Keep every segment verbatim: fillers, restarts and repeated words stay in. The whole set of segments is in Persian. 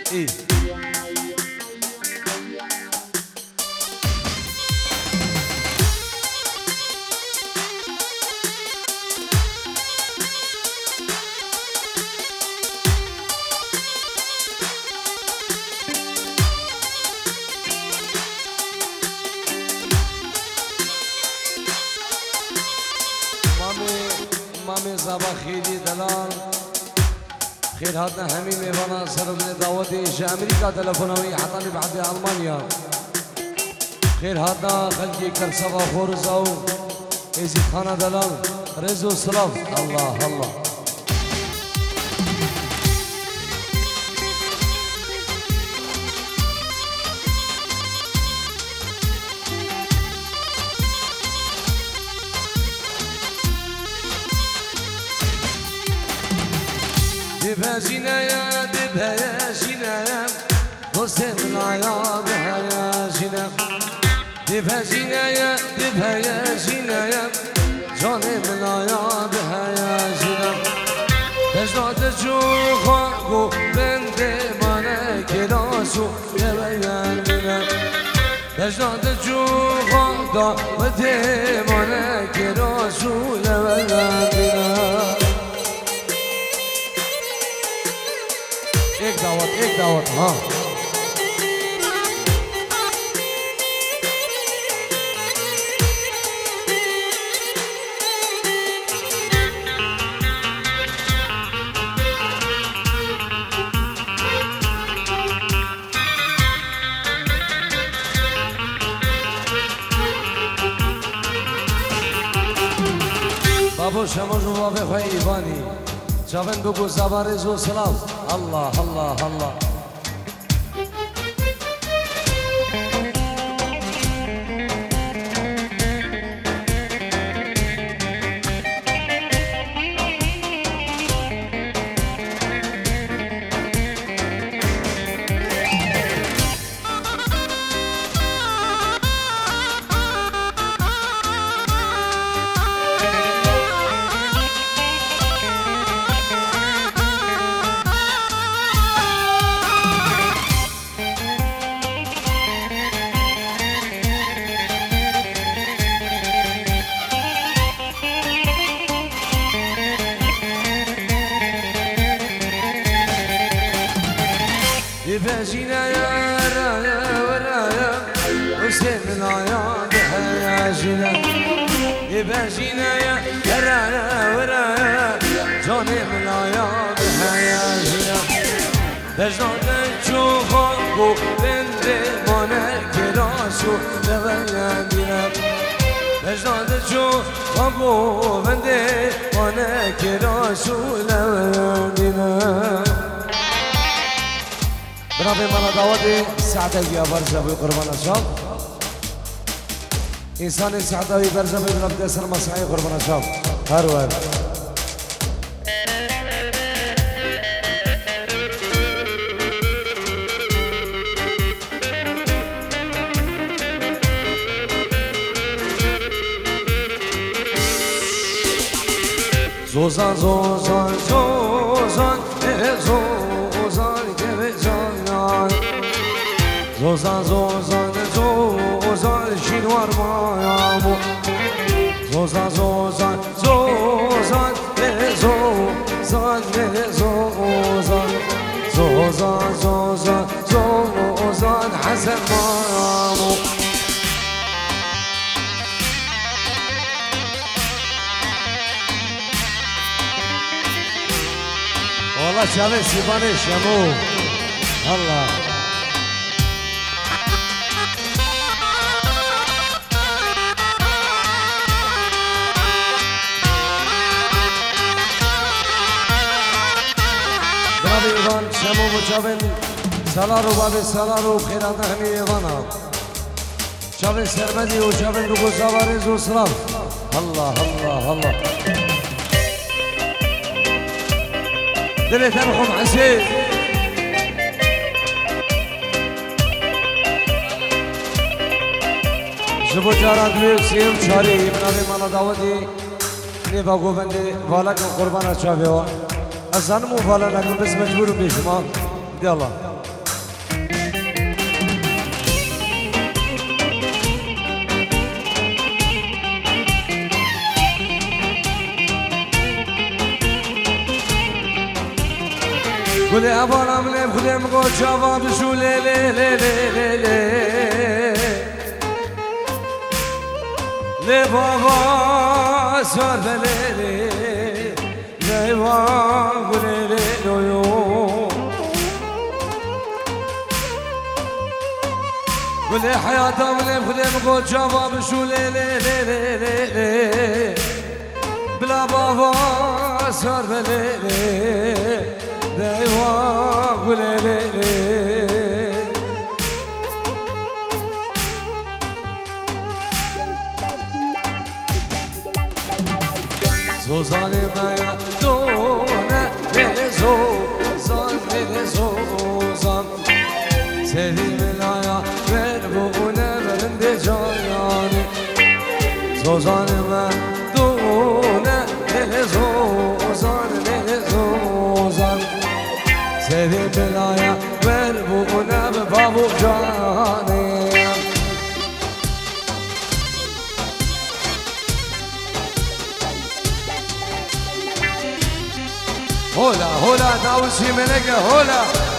ای مامي زبا خيلي دلال خير هاتنا همي ميوانا سرب دعوتي اجا امريكا تلفونوي حطاني بعد المانيا خير هاتنا خلقي كرسبا خورزاو ايزي خانا دلال رزو صلاف الله الله دبها جنايا دبها يا جنايا حسين العيا بها يا جنايا دبها جنايا دبها يا جنايا جاني من العيا بها يا جنايا بجنات جوخاكو بند مانا كراسو يبيان بنا بجنات جوخاكو بند مانا كراسو يبيان بنا एक दावत एक दावत हाँ बाबू शमोजू बाबे भाई इवानी جابن بگو زبارز و سلام الله الله الله بجينا يا رايا ورايا حسين من عيا بها يا جنا بجينا يا رايا ورايا جاني من عيا بها يا جنا بجنا تشوفو بند مانا كراسو لبيان بنا بجنا تشوفو بند مانا كراسو لبيان بنا برافو مانا دعوتي سعداوي برزاوي قربان الشام انسان سعداوي برزاوي بنبدا سر مسعي قربان الشام هروار زوزان زوزان زوزان زوزان زوزان زوزان زوزان شنوار مایامو زوزان زوزان زوزان زوزان زوزان زوزان زوزان زوزان حسن مایامو والله شابه سيباني شمو الله ایوان شمو و چاون سالارو بابی سالارو خیرات همی ایوانا چاون سرمدی و چاون رو گزاوارز و سلام الله الله الله دلتن خم حسین جبو جارا دوی سیم چاری منابی مانا دعوتی نیبا گوبندی والا کن قربانا چاوی و از زنمو والا نکن بس مجبورم بیشما دی الله قولي أبانا من بخلي مقول شافا بشو لي لي لي لي لي لي لي بابا سار لي لي لي بابا قولي لي ليو قولي حياتا من بخلي مقول شافا بشو لي لي لي لي لي لي بلا بابا سار لي لي دايوا قولي لي لي زوزاني ما يدونا لي زوزان لي زوزان سيدي ملايا بربونا برند جاياني زوزاني ما يدونا لي زوزان لي زوزان سيدي بلايا بربونا ببابو جاني هولا هولا داوسي ملكة هولا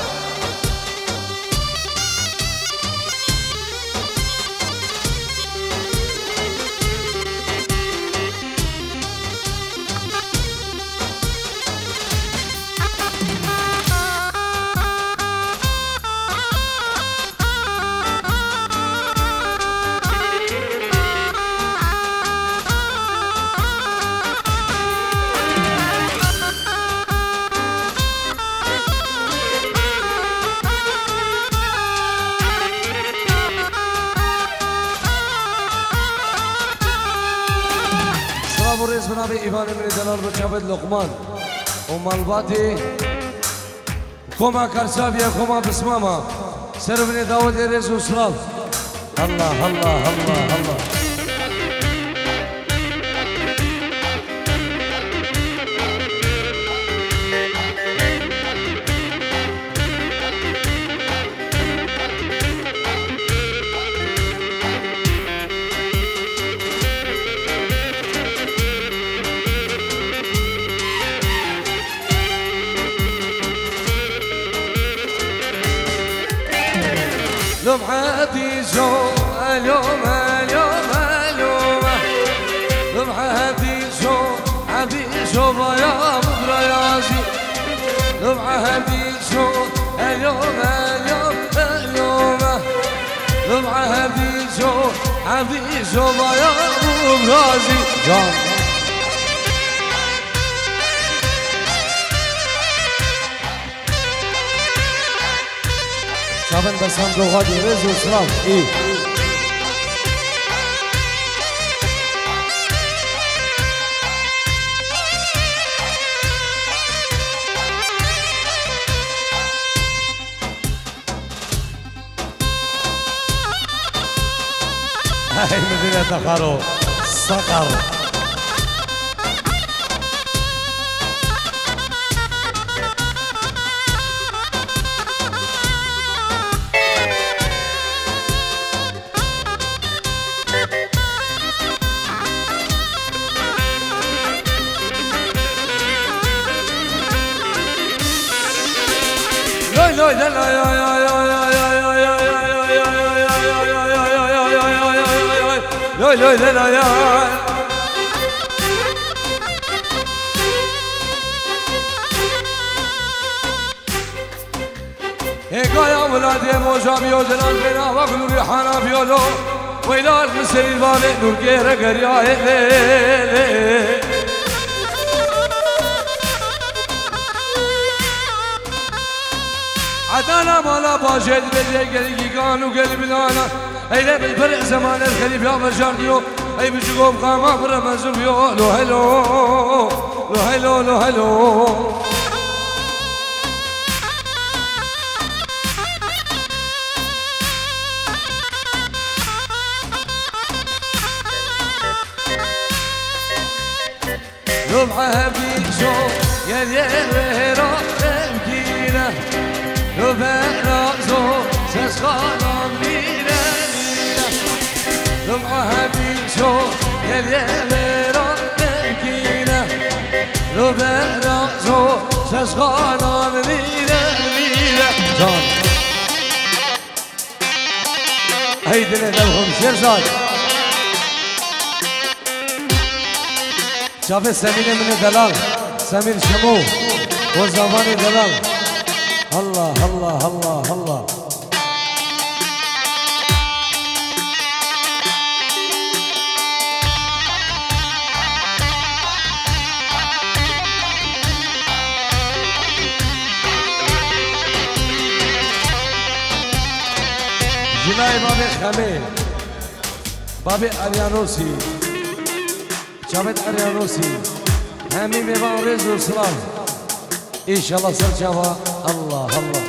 الرئيس بنابي إيفان من دلال بتشابد لقمان ومالباتي كوما كارسابيا كوما بسماما سربني داود الرئيس وصلاف الله الله الله الله لمحتي شو اليوم اليوم اليوم لمحتي شو عبي شو يا مبريازي لمحتي شو اليوم اليوم اليوم لمحتي شو عبي شو يا مبريازي شابن بس هم دو غادي رز وصلاف ايه هاي مدينة خارو صقر لا لا لا يا يا يا يا يا يا لا لا لا يا هيك يا ولادي موجا بيوزلان بنا وقلوا ريحانا بيولو ويلال مسري البالي نور كيرا قريا ليلي عدانا مالا باجد بلي قلقي كانوا قلبي لانا ايلا بالفرق زمان الخليف يا بجارديو اي بجقوم قاما برمزو بيو لو هلو لو هلو لو هلو لبعها بيشو يا اليرو تمكينه لبعها زو سسخانم لينا لبعها بيشو يا اليرو تمكينه لبعها زو سسخانم لينا جان هيدي لهم شيرزاد شاف سمير من دلال سمير شمو وزمان دلال الله الله الله الله جنای بابی خمه بابی اریانوسی جاوید اریانوسی همین میوان رز و سلام ایشالله سرچاوا الله الله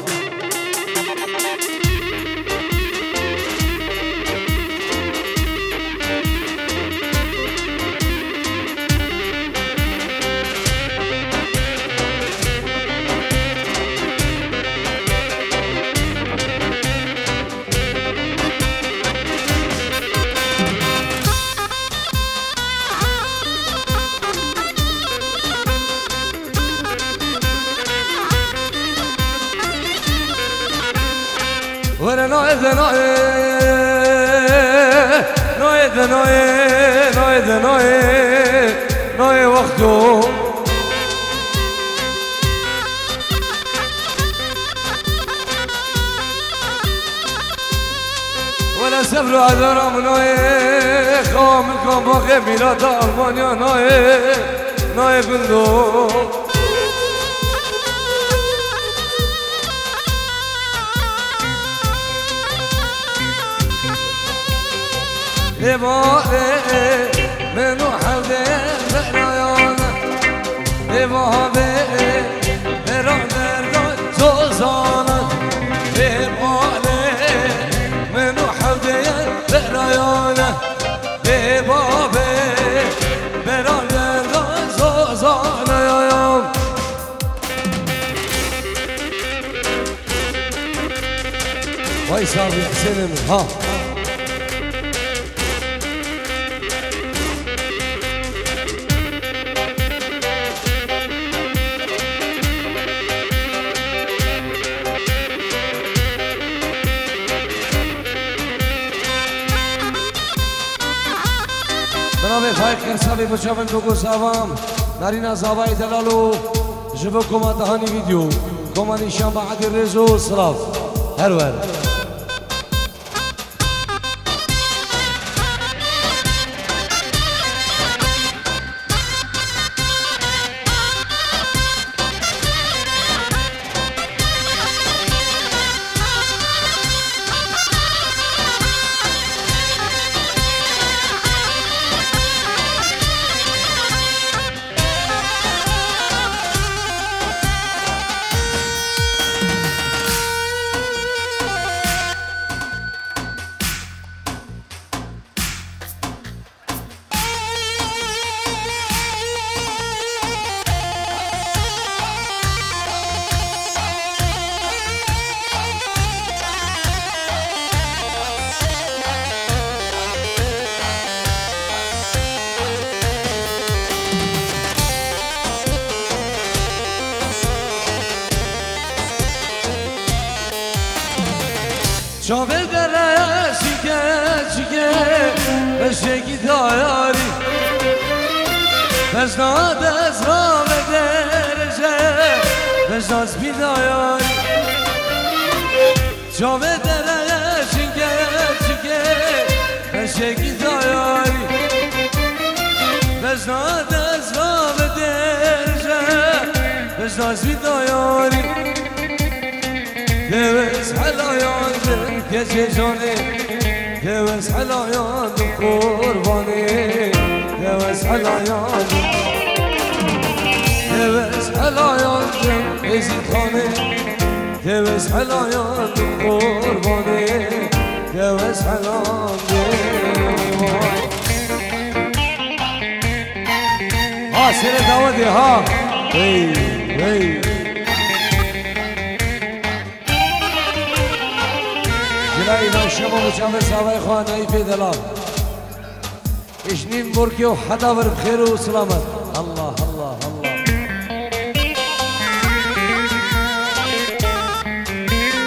Ora no es de no no es de no no es de no no es وقته ولا سفر عذرا من خام الكم باقي ميلاد ألمانيا ناي ناي بندو لباقي منو حوده بقرايانا لباقي برا دردان زوزانا لباقي منو حوده بقرايانا لباقي برا دردان زوزانا يا يوم واي صاحبي حسين من ها برای فایق کرسالی بچه‌من بگو سلام نارینا زابای دلالو جبو کما دهانی ویدیو کما نشان بعد رزو صراف هر ور شامل دره شیکه شیکه بشکی دایاری بزناد از را به درجه بزناز بی دایاری شامل دره شیکه شیکه بشکی دایاری بزناد از را به درجه بزناز بی دایاری دوز حلايان كجي جوني دوز حلايان قرباني دوز حلايان دوز حلايان ازيد خاني دوز حلايان قرباني دوز حلايان ها سير داودي ها هي هي جلائنا شما مجامع سوای خانه‌ای فدلال اشنیم برکی و حدا بر بخیر و سلامت الله الله الله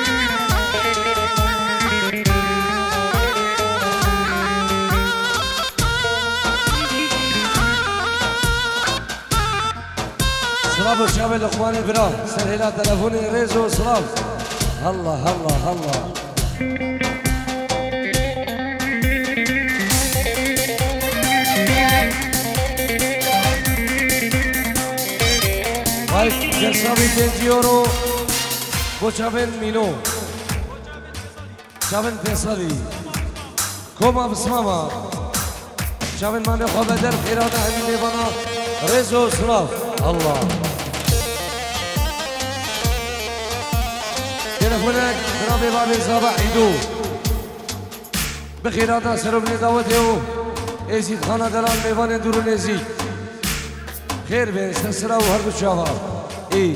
سلام الشعب لقمان برا سهلا تلفوني ريزو سلام الله الله الله هاي جسامي تنجيورو بوشافن مينو شافن فيصلي كوما بسماما شافن ماني خبدر خيرات همين بنا ريزو سلاف الله تلفونك برابي بابي صباح عيدو بخيراتا سربني دعوتيو ازيد خانه دلال ميوان دورو نزيك خير بين استسرا وهرب الشباب اي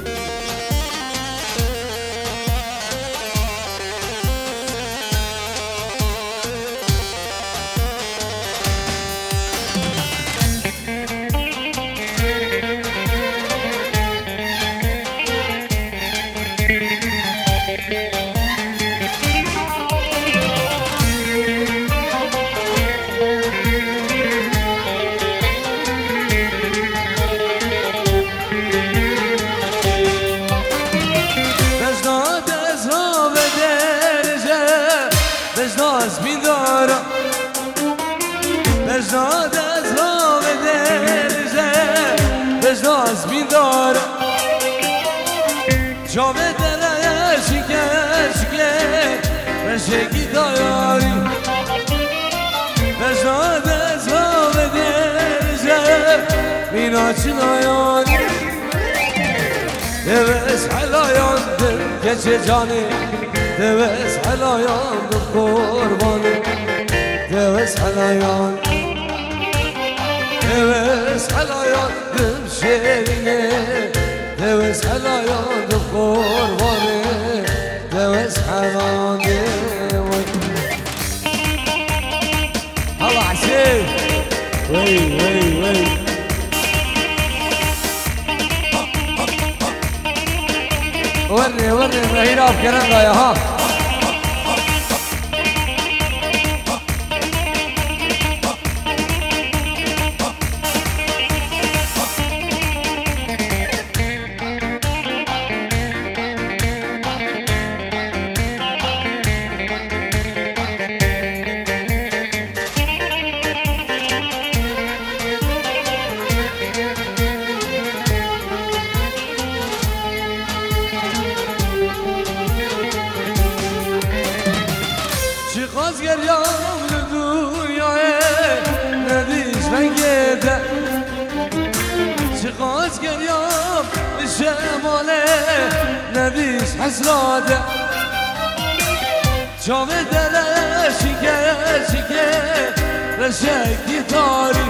جاوه دره شکر شکر رشگی دایاری بزاد از جاوه درزه میناچی نایانی دوست حلایان دل کچه جانی دوست حلایان دل قربانی دوست حلایان دوست حلایان دل شیرینه دوست حلایان دل قربانی دوست حلایان الله عسير وي وي وي ورني ورني مهيرة بكرنغا يا ها ندیش حسراده جامه دره شکر شکر رشکی تاری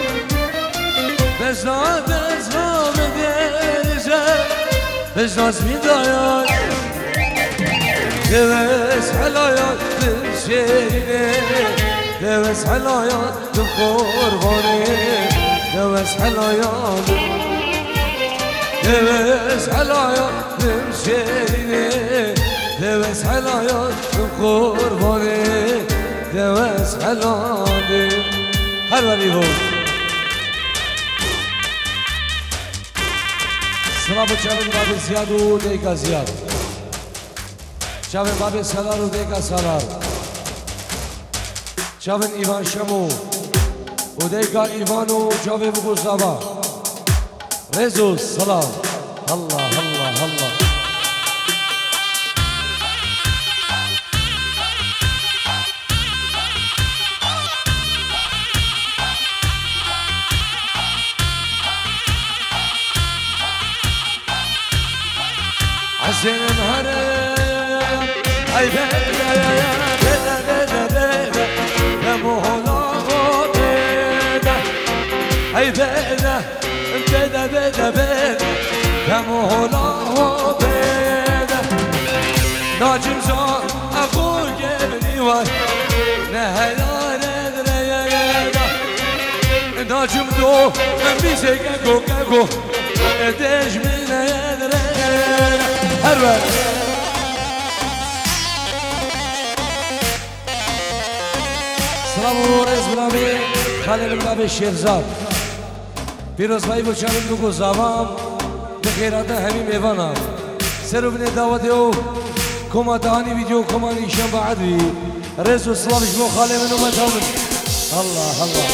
بزناد از رام درجه بزناز میداید دوست حلایات دل شیرینه دوست حلایات دل قربانه دوست حلایات دوست حلایات دل شیرینه دوست حلایات دل قربانه دوست حلایات هر ولی بود سلام چاوین بابی زیاد و دیگه زیاد چاوین بابی سالار و دیگه سالار چاوین ایوان شمو و دیگه ایوان و چاوین بگو زبا رزو سلام الله الله الله حسين مهرب اي بدا بدا بدا بدا يا مولا بدا اي بدا بدا بدا بدا يا مولا بدا ناجم زار اقول جبني واي نهيار دريدا ناجم دو بيسك كو كو ادش من دريدا هرب سلام و رئیس بلابی خلیل بلابی شیرزاد پیروز بایی بچاریم دو گزاوام خیرات همین میوانم سر بني دعوتي او كما تهاني فيديو كما نيشان بعدي رئيس الصلاة مو خالي منو ما تهمن الله الله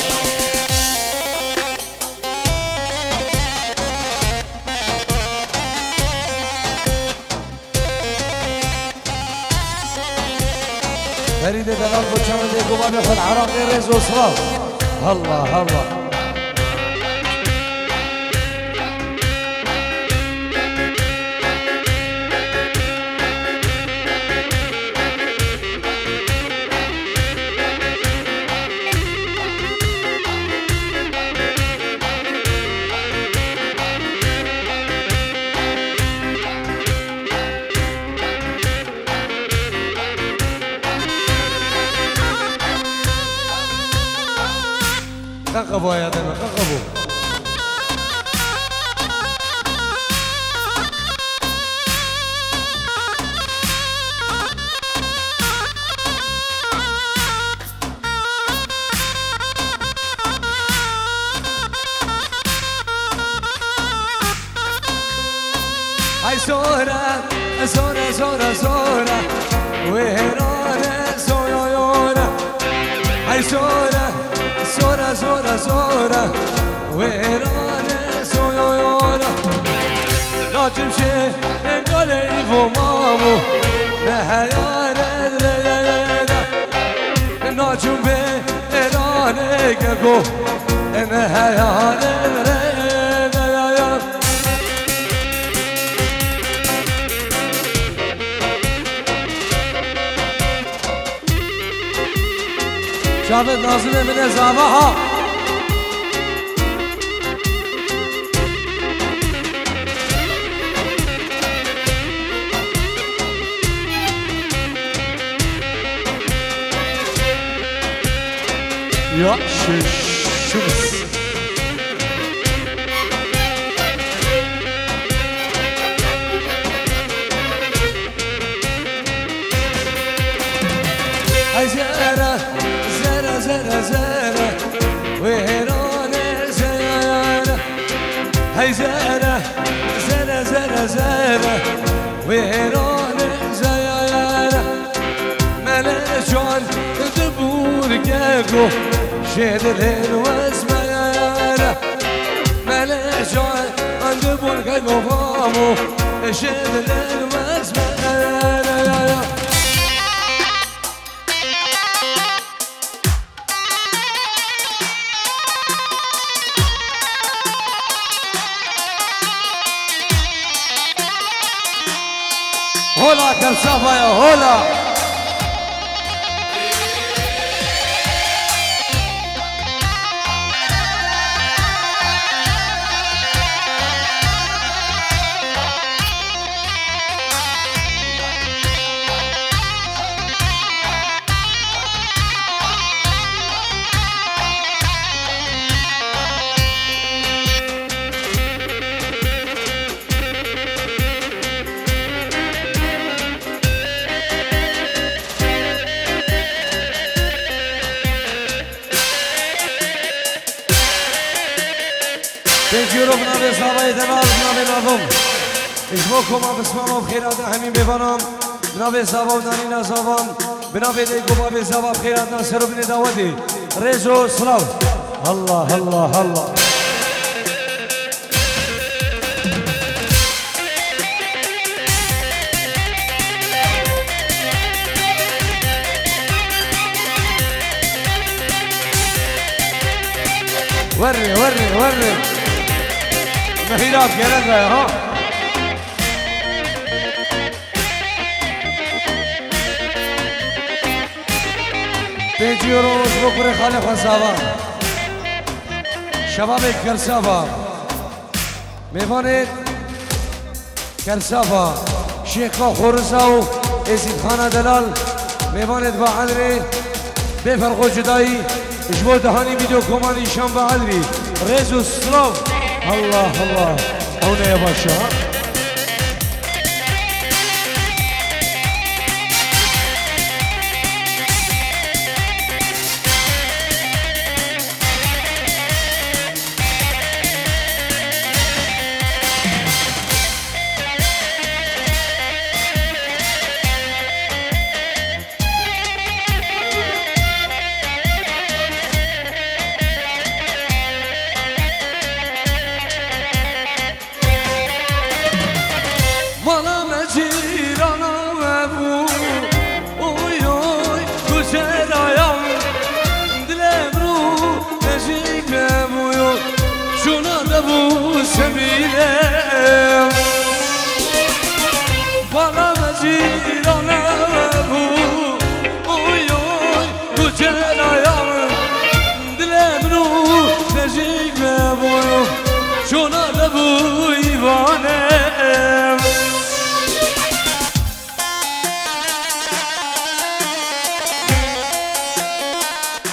فريد دلال بوشان دي قبابي خد عراقي رئيس الصلاة الله الله قبوا يا دم قبوا هاي سورة سورة سورة سورة وهرانة سورة يورة هاي سورة سورة سورة سورة وهرانة سورة يورة لا تمشي نقولي فمامو نهيانة ليلة ناجم بإيرانة كاكو نهيانة ليلة شافت ناظمة من زعمها يا شمس هاي زهرة زهرة زهرة زهرة وهرانة زيانة هاي زهرة زهرة زهرة زهرة وهرانة زيانة ملجان دبور كاكو شهد الهن واسميانة ملجان دبور كاكو فامو شهد الهن واسميانة هولا كرسافة يا هولا تنجيرو بنابي صابي دلال بنابي مردم اجبوكم بسمامو بخيراتنا همين بفنام بنابي صابا ونانينا صابام بنابي ديكو بابي صابا بخيراتنا سرو بني داودي ريزو صلاف الله الله الله وري وري وري مهيلات يا ها بيجي روز بكره خالق خصابه شباب كرسابه ميوانت كرسابه شيخ خورساو ازيد خانه دلال ميوانت بعدري بفرقو جداي اجبو دهاني فيديو كوماني شام بعدري ريزو سلاف الله الله هنا يا باشا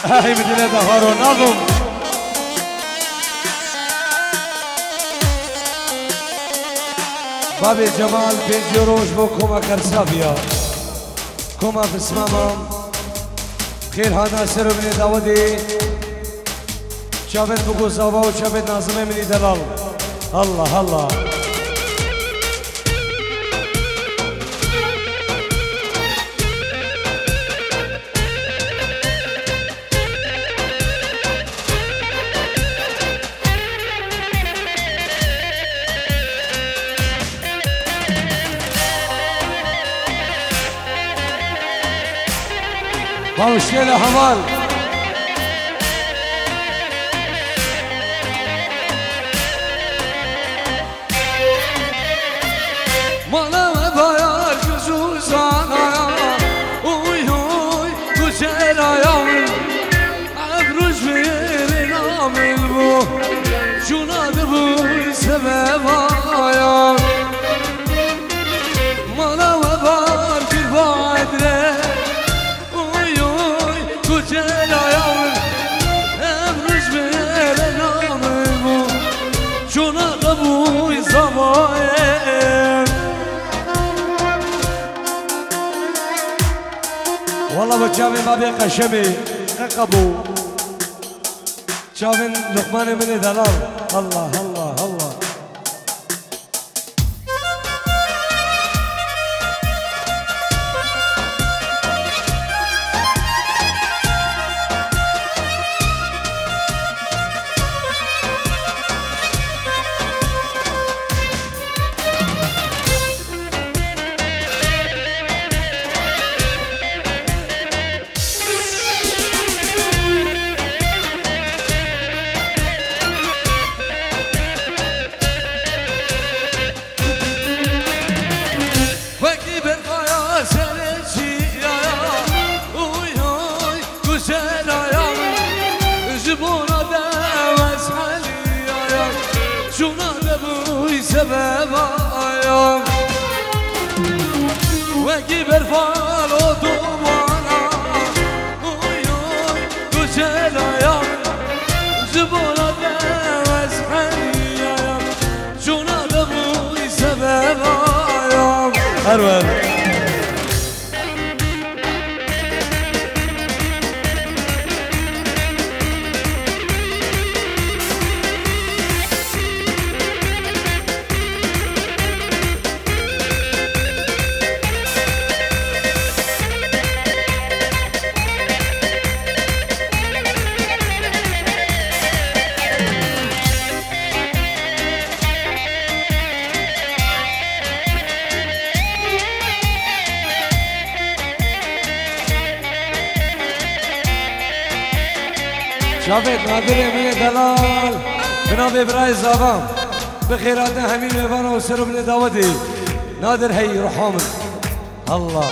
هاي مدينة دهارو نظم بابي جمال بيجي روش بو كوما كرسافيا كوما في اسمامام خير هذا سر من داودي شابت بقو زابا وشابت نازمه من دلال الله الله باوشتيل حمال مالا بايار جزوزانا اوي اوي كشيلا يوم عبرش بيري نامل بو شونا دبو سببايا مالا بايار كفادره كجلا يوم امرش بيري نامل بو شونا دبو سببايا والله بتشافين بابي قشمي اقبو شافين لقمان من دلال الله الله الله سببايا وكبر فالو دوانا اوي اوي كشلا يا زبونا دواس حنيا شونا دبوي سببايا هرول شافت نادر من دلال بنابي براي زابام بخيراتنا همين ميوانا وسرو من داودي نادر هي رحامن الله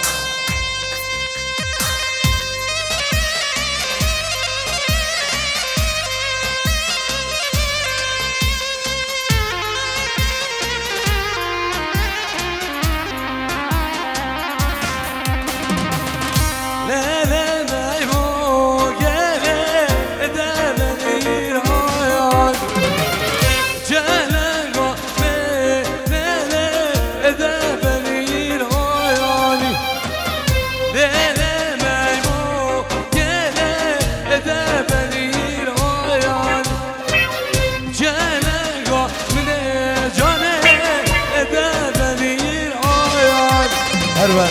هرول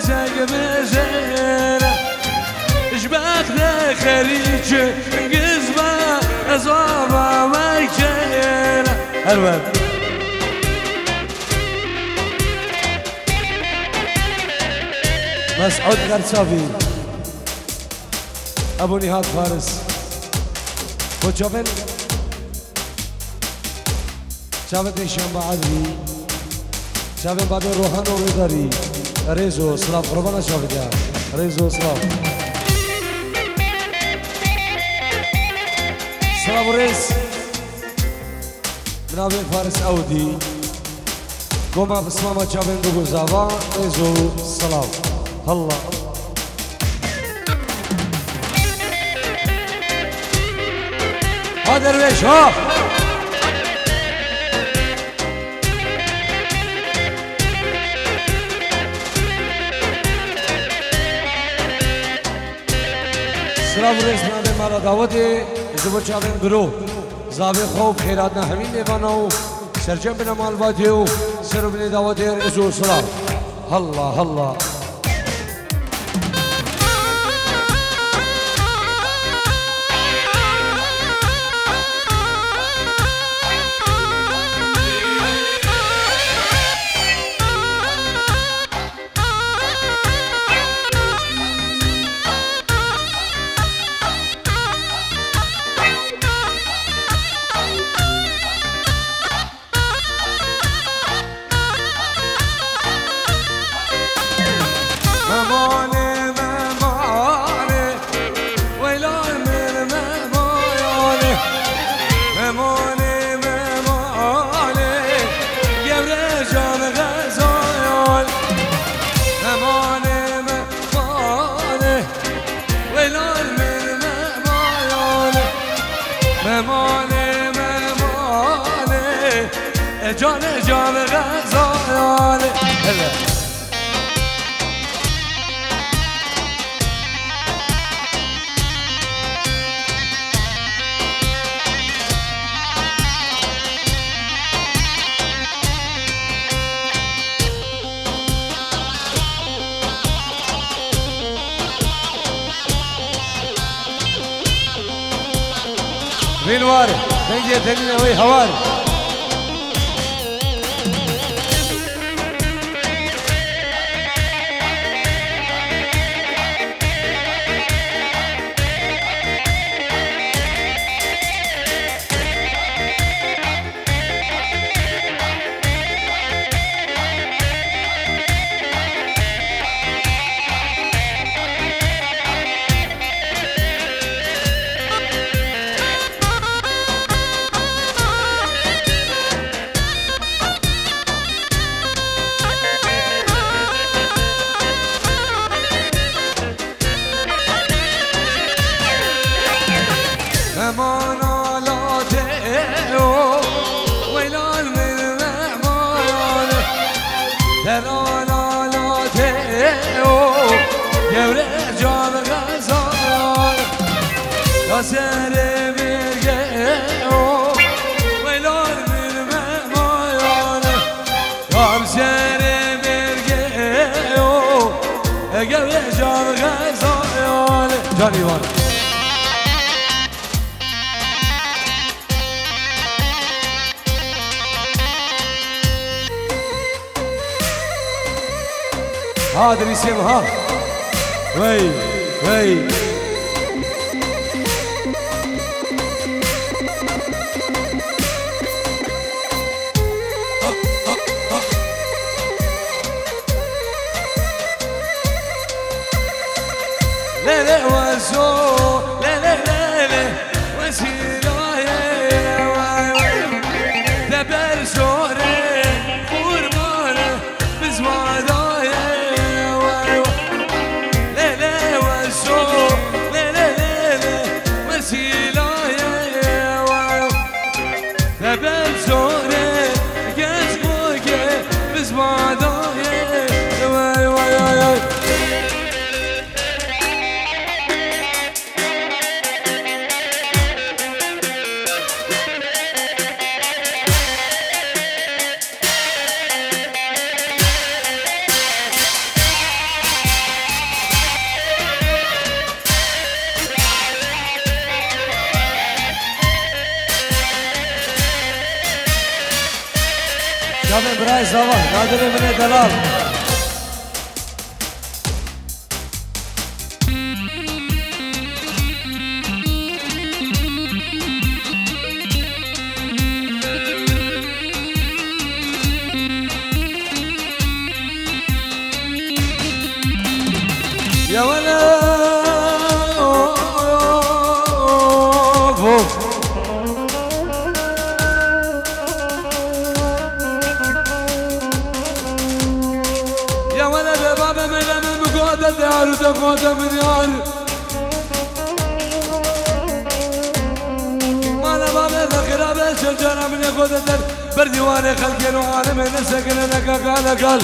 زق بزينه اشباك ذا خريج قزمه اصابه مكينه الوان مسعود قرصافي ابو نهاد فارس وجابن جابن شنبه عدوی جابن بعد روحان و رداری ريزو سلام قربانا شافديا ريزو سلام سلام ريس منابع فارس اودي قوما بسمامة جابن دوغو زاوا ريزو سلام الله ها درويش ها سلام رئیس منابع مرا دعوتی ازدواج چاوین برو زاوی خوب خیرات نه همین میبانو سرجم بنا مال بادیو سر بنی دعوتی رئیسو سلام الله الله ممانه ممانه جان جان غزاله مين وارد تنجي تنجي وي هوارد سر برگه او ویلال من ممایانه هم سر برگه او اگه جان غزایانه جانیوان ها دريسيم ها وي وي لا لا وزو لا لا لا لا وسيلة يا دبر سوري قربانة بزوادا يا لا لا وزو لا لا لا لا وسيلة يا دبر سوري كسبوك بزوادا يا يا صباح قادر من دلال يا ولا يا ولد بابا من المقودة دار وتقودة من يار مالا بابا ذخيرة بالشجرة من يقودة دار برديواني خلقين وعالم من سكن لك قال قال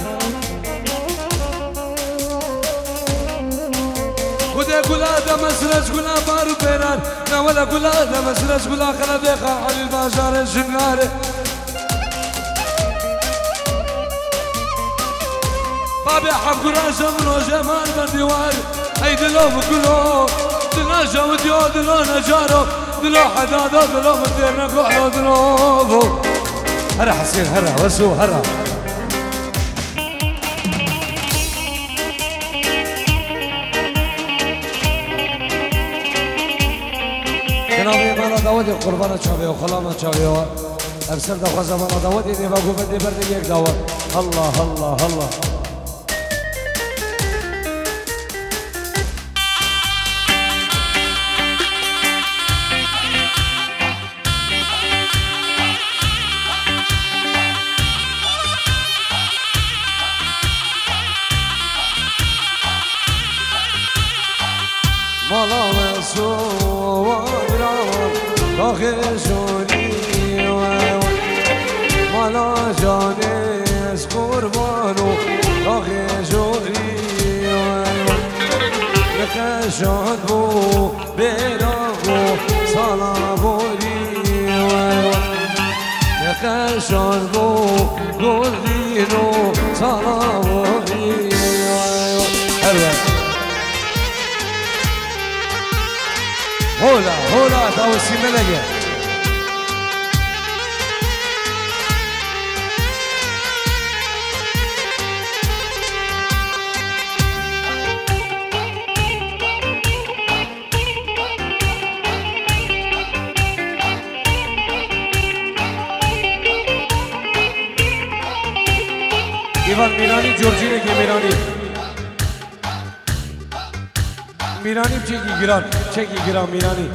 خذي كل هذا مسرج كل بار بينار لا ولا كل هذا مسرج كل آخر بيخا على البازار الشنار بابي حب قراشة منو جمال برديوار هاي دلو بكلو دلو جو ديو دلو نجارو دلو حدادو دلو مديرنا كحلو دلو هرا حسين هرا وسو هرا جنابی مانا داودی قربان چاوی و خلاما چاوی و افسر دخواز مانا داودی نیبا گوبندی برد یک داود الله الله الله مالا مسوار آخر جونی مالا جانش قربانو آخر جونی نکشاد بو براغو سالابوری نکشاد بو گلدینو سالابوری هولا هولا تاوسي ملقى إيفان ميراني جورجيني كي ميراني ميراني بچيكي گران چيكي گران ميراني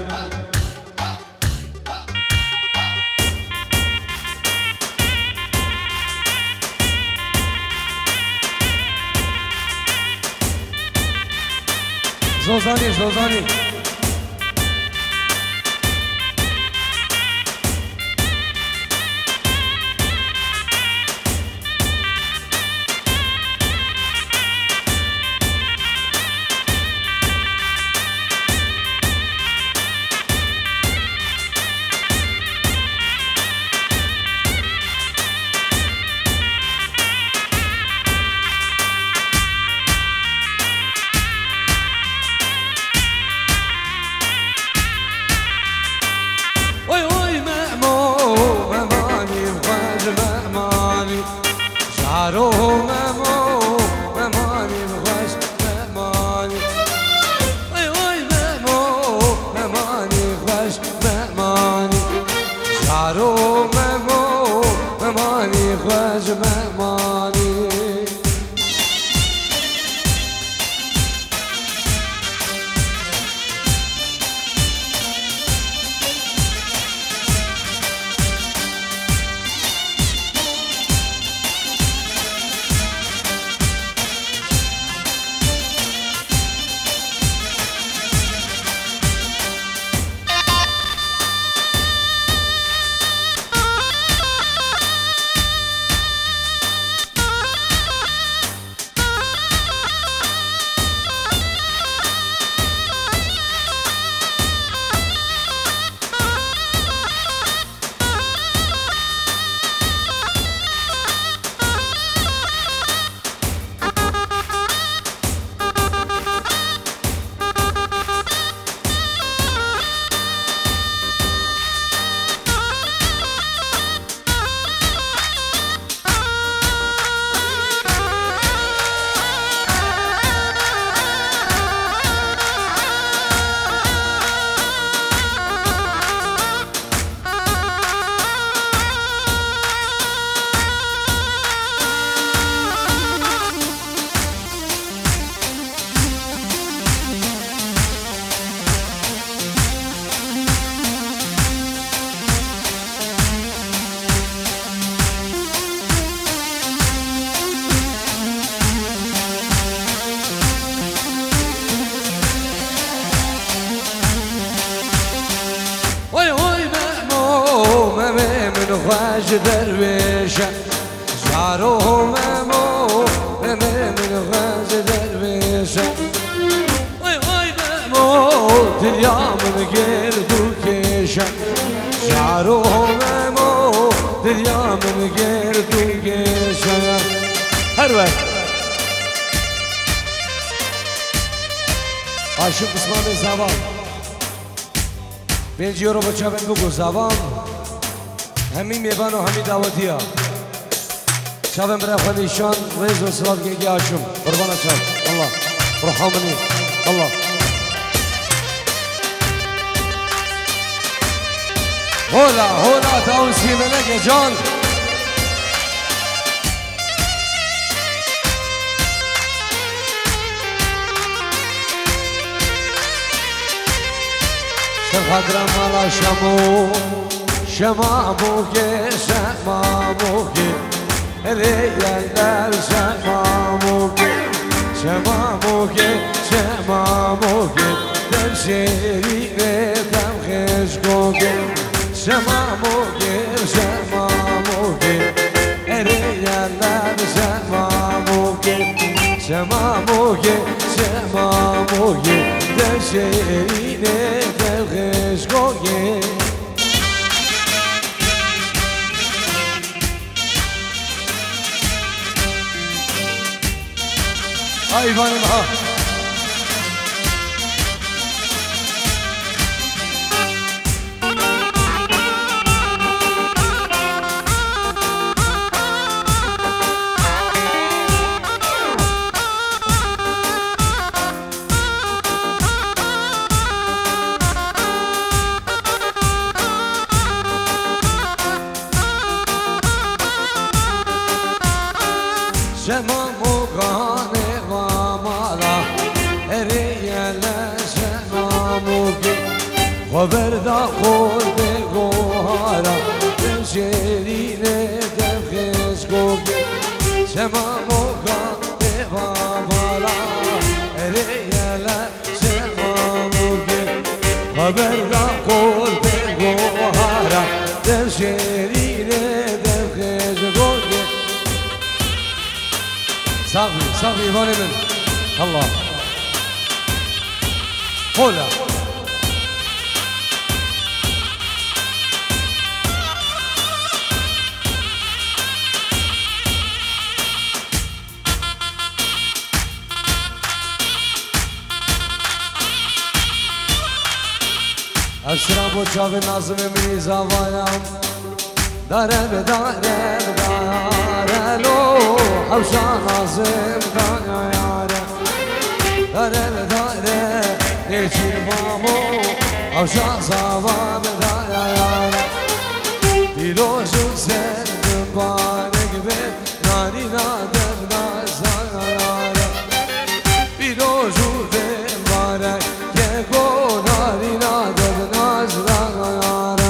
زوزاني زوزاني خوش درویشه جارو ممو من خوش درویشه وای وای ممو دریا من گردو کشه جارو ممو دریا من گردو کشه هر وقت عاشق اسمان زبان بینجی رو با چاون بگو زبان همین میبان و همین دعوتی ها چاون برای خودیشان ریز و سلات گیگی عاشم قربان چاون الله رحمنی الله هولا هولا تاون سیمنه جان خدرم مالا شمو شمامو که شمامو که ریالر شمامو که شمامو که شمامو که دم شیرینه دم خشکو که شمامو که شمامو که ریالر شمامو که شمامو که شمامو که دم شیرینه خشکویه ایوانم ها شمامو گانه و مالا ریالا شمامو که خبر دا خورد گوهارا دم شیرینه دم خشکو که شمامو گانه و مالا ریالا شمامو که خبر دا خورد گوهارا دم شیرینه دم خشکو که صافي صافي يباني من الله قولا اشرب و چاو نازم منی زوایم داره داره داره لو حوشا نازم داره یاره داره داره نیچیر مامو حوشا زوام داره یاره دیلوشون سردم بارک بید نانی نادم نازم یاره دیلوشون بارک که گو نانی نادم نازم یاره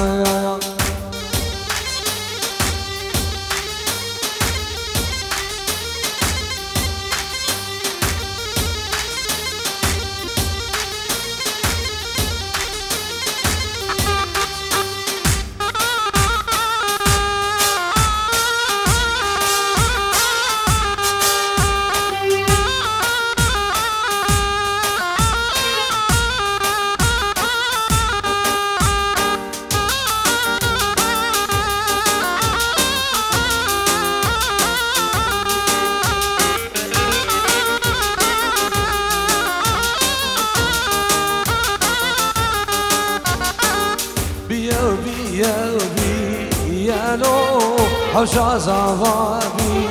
حوشا زوابی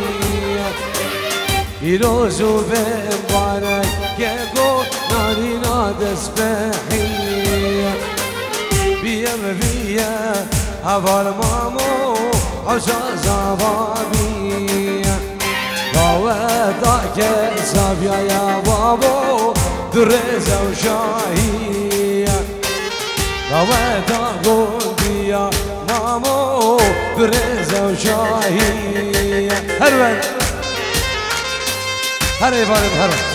ایروزو به مبارک که گو نارینا دست بحی بیم بیم هوار مامو حوشا زوابی داوتا که سابیا یا بابو درز و شاهی داوتا گلدیا مامو برز و شاهی هر وقت هر ایوانم هر وقت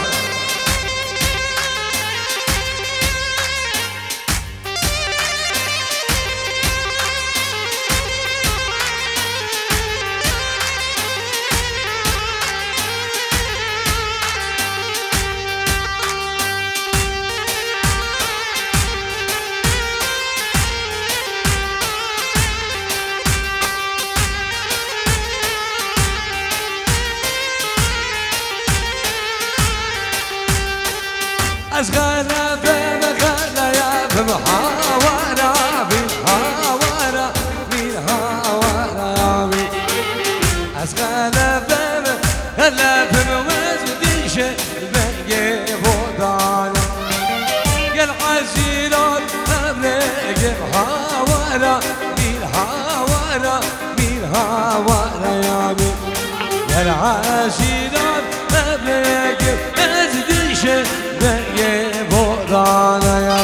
از غلبه به غلبه محاورة بالحاورة بالحاورة از غلبه به غلبه موزديشه بنجي بودانا قال عزيرات أبلغ محاورة بالحاورة بالحاورة يا بي قال عزيرات أبلغ موزديشه بنجي بودانا يا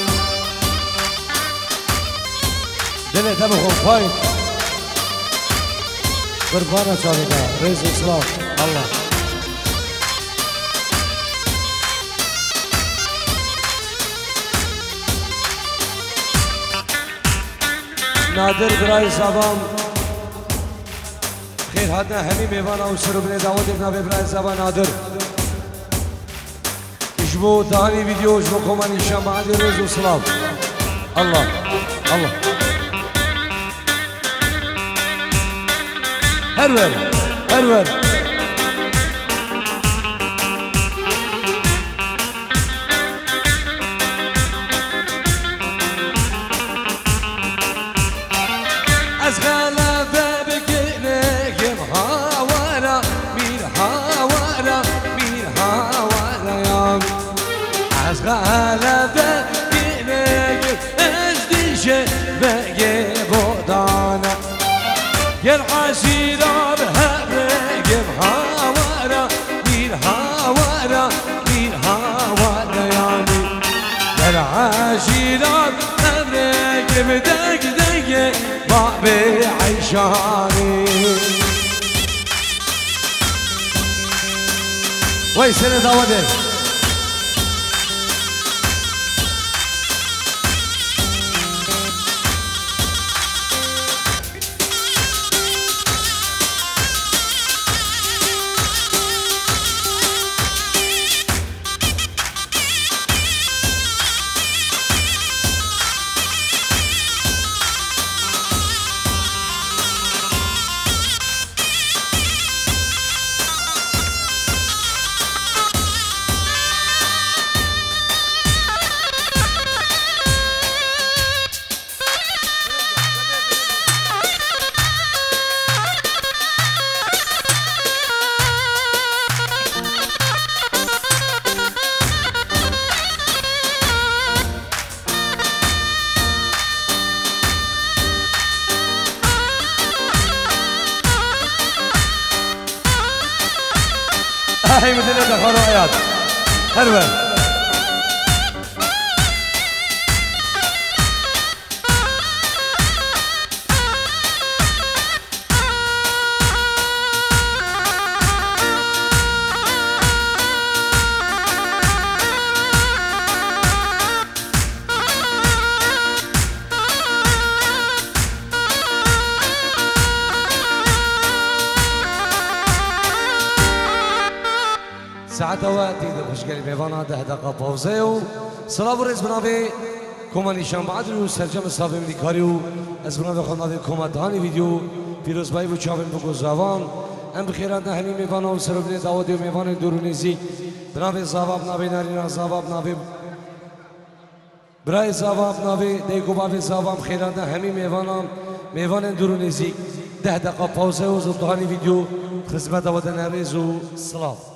دلت ابو خفاي قربانه چالده رئیس اسلام الله نادر برای زبان خیر حد همین میوان او سر بنی دعوت ابن برای زبان نادر اجبو تانی ویدیو اجبو کمان ایشان بعدی رئیس اسلام الله الله هرور هرور از غلبه بگیره محاورة بالحاورة بالحاورة يا از غلبه بگیره از دیشه بگی بودانا گل عزیرا به بگی محاورة بالحاورة بالحاورة يا گل عزیرا بگی بدک دگی بابي عيشاني وي سنة داودي هاي مثل هذا خرائط هربا ساعت وقتی ده خوشگلی میوانا ده دقیقه پاوزه و سلام و رئیس بنابه کمانیشان بعدی و سرجم صاحب امریکاری و از بنابه خانواده کمدانی ویدیو پیروز بایی و چاون بگو زوان ام بخیرات نه همین میوانا و سربنی دعوتی و میوان دورونیزی بنابه زواب نابه نارینا زواب نابه برای زواب نابه دیگو بابه زواب خیرات نه همین میوانا میوان دورونیزی ده دقیقه پاوزه و زبطانی ویدیو خدمت دعوت نریز و سلام